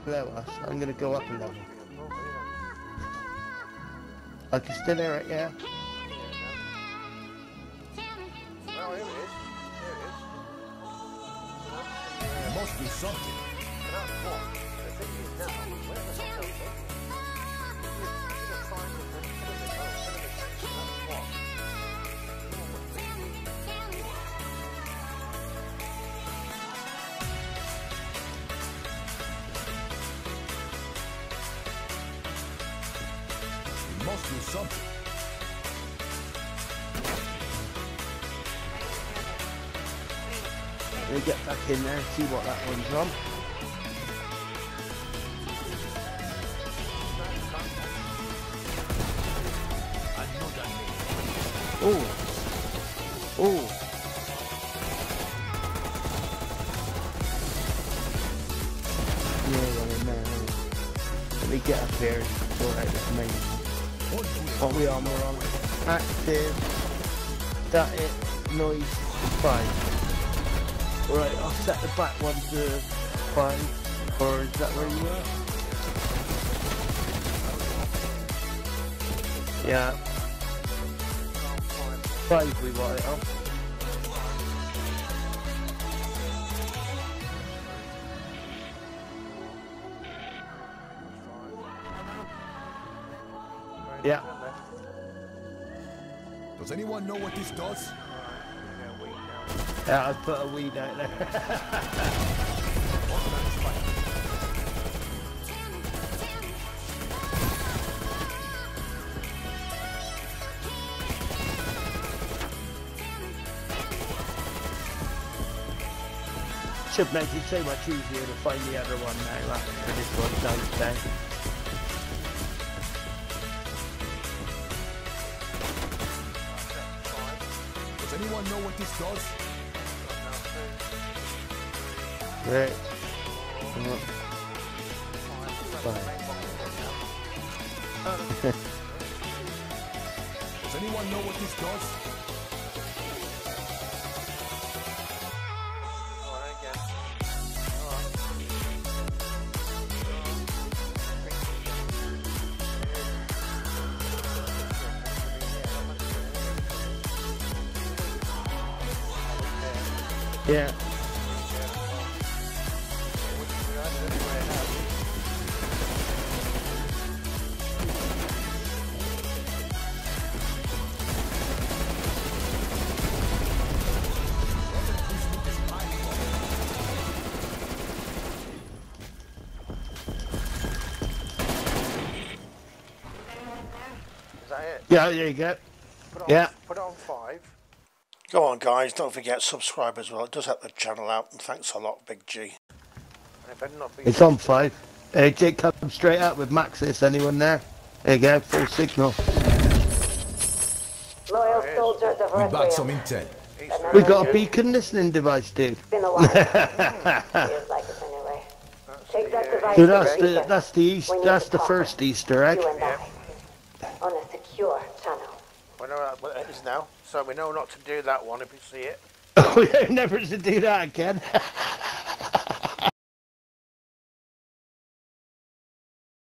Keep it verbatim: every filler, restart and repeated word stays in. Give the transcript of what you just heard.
below us. I'm gonna go up a level. I can still hear it, yeah? Oh, here it is. Here it is. There must be something. That's what? The thing is now, where the fuck else is it? It's a triangle with a pyramid. Oh, pyramid section. That's what? It must be something. Let me get back in there and see what that one's on. Oh. Oh. Yeah, well, in there. Let me get up here and sort out this main. What we on? We're on active, static, noise, five. Right, I'll set the back one to five, or is that where you are? Yeah. Five we want it on. Yeah. Does anyone know what this does? Yeah, I put a weed out there. Should make it so much easier to find the other one now after this one dies down. Does anyone know what this does? Right. Does anyone know what this does? Yeah. Is that it? Yeah, there you go. Put on, Yeah. Put it on five. Go on, guys. Don't forget subscribe as well. It does help the channel out. And thanks a lot, Big G. And it not be It's on five. Hey, Jake, come straight up with Maxis. Anyone there? There you go. Full signal. Loyal soldiers of We Red back some Whale. intel. We got a beacon listening device, dude. It's been a while. Feels like it anyway. Take that device So to that's the the beacon. that's the east. We need That's to the talk. first Easter egg. You and I. On a secure channel. We know what it is now, so we know not to do that one if we see it. We never to do that again.